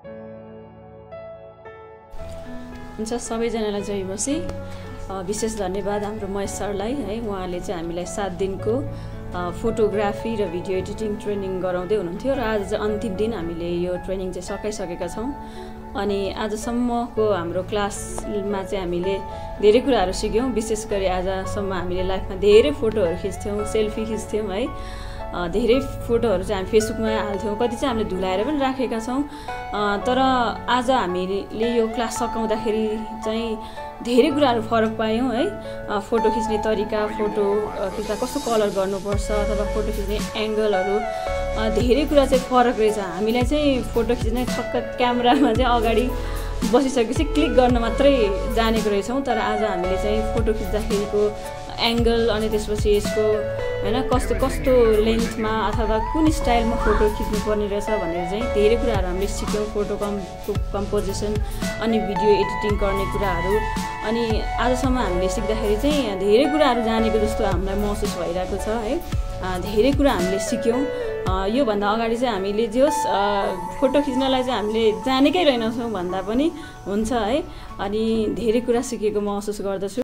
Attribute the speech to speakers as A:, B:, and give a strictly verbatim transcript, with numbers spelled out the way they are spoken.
A: हुन्छ, सबैजनालाई जय मसी। विशेष धन्यवाद हाम्रो महेश सरलाई है, उहाँले चाहिँ हामीलाई सात दिनको फोटोग्राफी र भिडियो एडिटिङ ट्रेनिङ गराउँदै हुनुहुन्थ्यो र आज चाहिँ अन्तिम दिन हामीले यो ट्रेनिङ चाहिँ सकाइसकेका छौँ। अनि आजसम्मको हाम्रो क्लासमा चाहिँ हामीले धेरै कुराहरू सिक्यौँ। विशेष गरी आजसम्म हामीले लाइफमा धेरै फोटोहरू खिच्थ्यौँ, सेल्फी खिच्थ्यौँ है, धेरै फोटोहरू चाहिँ हामी फेसबुकमा हाल्थ्यौँ, कति चाहिँ हामीले धुलाएर पनि राखेका छौँ। तर आज हामीले यो क्लास सकाउँदाखेरि चाहिँ धेरै कुराहरू फरक पायौँ है। फोटो खिच्ने तरिका, फोटो खिच्दा कस्तो कलर गर्नुपर्छ अथवा फोटो खिच्ने एङ्गलहरू, धेरै कुरा चाहिँ फरक रहेछ। हामीलाई चाहिँ फोटो खिच्ने ठक्क क्यामेरामा चाहिँ अगाडि बसिसकेपछि क्लिक गर्न मात्रै जानेको रहेछौँ, तर आज हामीले चाहिँ फोटो खिच्दाखेरिको एङ्गल अनि त्यसपछि यसको होइन कस्तो कस्तो लेन्थमा अथवा कुन स्टाइलमा फोटो खिच्नुपर्ने रहेछ भनेर चाहिँ धेरै कुराहरू हामीले सिक्यौँ। फोटो कम् कम्पोजिसन अनि भिडियो एडिटिङ गर्ने कुराहरू। अनि आजसम्म हामीले सिक्दाखेरि चाहिँ धेरै कुराहरू जानेको जस्तो हामीलाई महसुस भइरहेको छ है। धेरै कुरा हामीले सिक्यौँ। योभन्दा अगाडि चाहिँ हामीले जे होस् फोटो खिच्नलाई चाहिँ हामीले जानेकै रहेनछौँ भन्दा पनि हुन्छ है। अनि धेरै कुरा सिकेको महसुस गर्दछु।